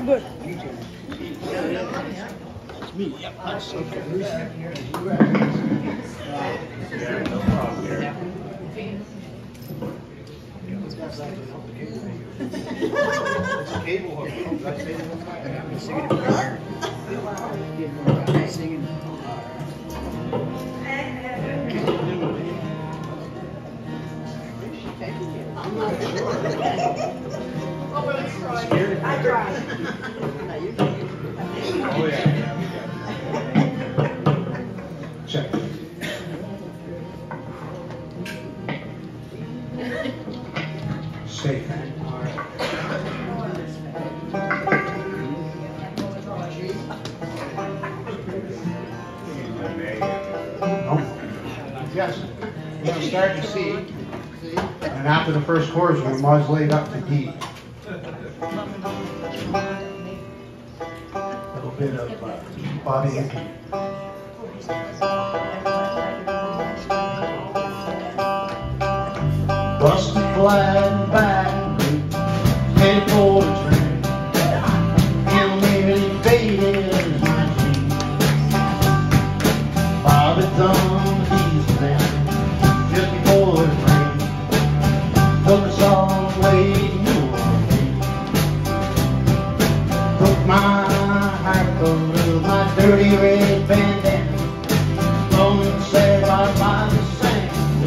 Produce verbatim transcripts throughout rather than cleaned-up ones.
good. It's me. Yep. That's okay. Yeah, no problem here. It's a cable hook. That's it. I'm singing it right here. Singing. I'm not sure. Oh, but it's right. I tried. Oh, yeah, yeah, we got it. Check. Safe. Oh. Yes, we're going to start to C, and after the first chorus, we'll modulate up to D. A little bit of uh, Bobby and Pete. Busted flat back, headed for the train. And nearly faded as my dream. Bobby's on the east man, just before the rain. Took us all the way to New Orleans. Broke my heart over my dirty red bandana. Long said our Bobby sang.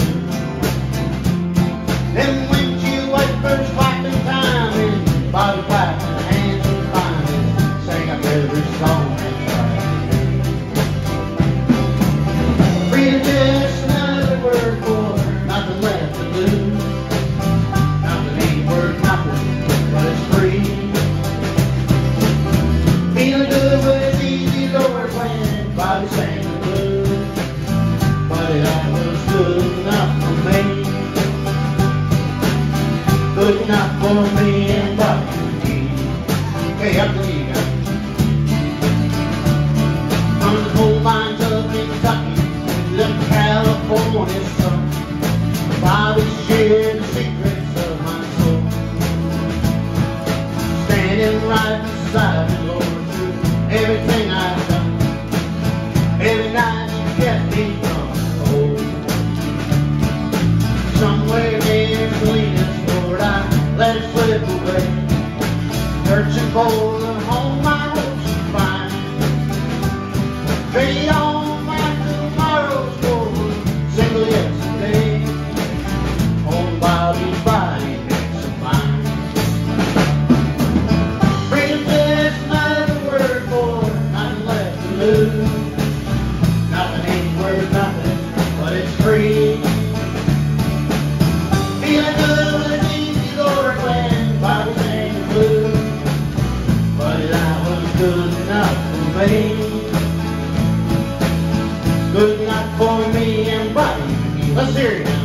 Them windshield wipers clapping time and Bobby clapping hands and climbing, sang up every song and tried. Freedom just another word for nothing left to lose. Nothing ain't worth nothing, but it's free. Feeling good but it's easy, Lord, when Bobby sang the blues. But that was good enough for me. Good enough for me and Bobby. Okay, up to you guys. From the coal mines up in Kentucky, left California sun. Bobby shared the secrets of my soul. Standing right beside me, Lord, through everything I've done. Every night you kept me from home. Somewhere near Salinas, Lord, I let it slip away. Searching for the home I hope to find. Trade all my tomorrows for a single yesterday. On Bobby's body makes a fine. Freedom's just another word for nothing left to lose. Nothing ain't worth nothing, but it's free. Feeling good and easy, Lord, when Bobby sang the blues. But that was good enough for me. Good enough for me and Bobby. Let's hear it now.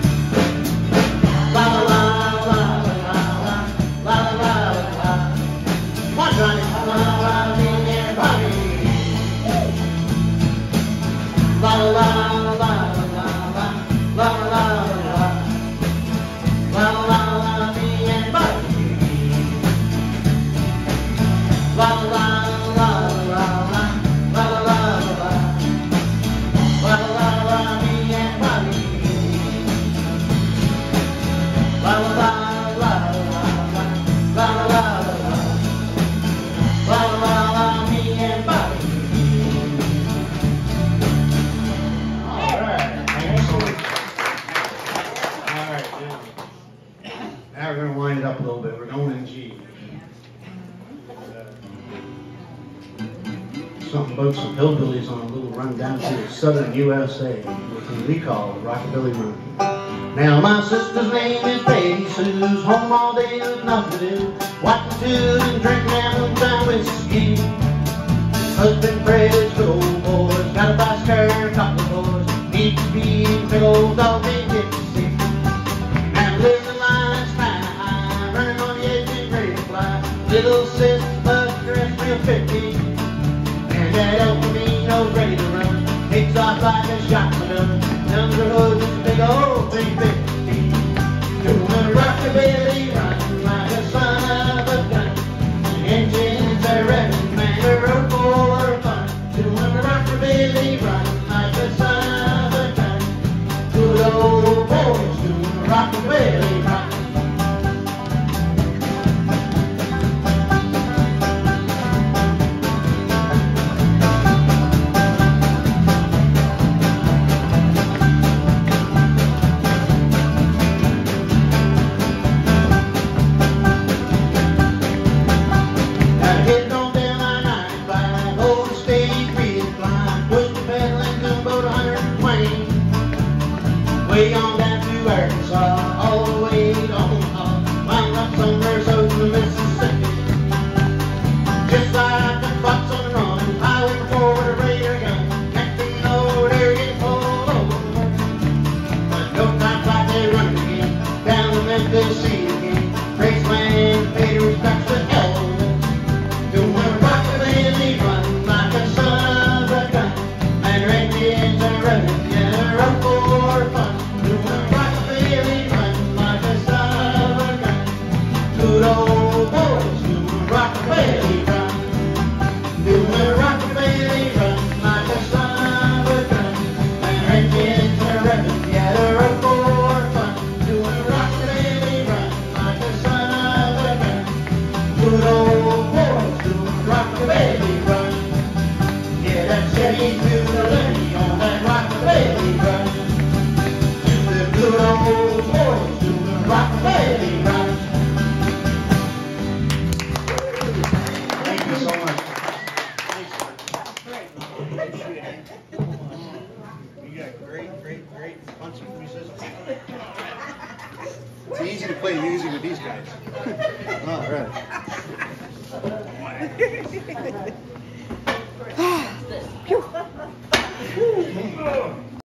La la la la la la la la la la. Come on, Johnny. La la la, me and Bobby. La la la la la la la la la la. La la la, me and Bobby. La la la la la la la la la. La la la, me and Bobby. La la la la la la la la la. La la la, me and Bobby. All right, excellent. All right, now. Now we're going to wind it up a little bit. We're going in G. Uh, something about some hillbillies on a little run down to southern U S A with what we call rockabilly run. Now my sister's name is Peggy Sue's home all day with nothing to do. Watching food and drinking that moonshine whiskey. Husband Fred's good old boys, got a fast car, a couple of boys. Need to be big old dog named Dixie. And living the line sky high, running on the edge and ready to fly. Little sis, but dressed real fifty. And that El Camino's ready to run. Takes off like a shotgun. Numbers her hood with a big old three fifty. Doing a rockabilly run like a son of a gun. The engine Phew.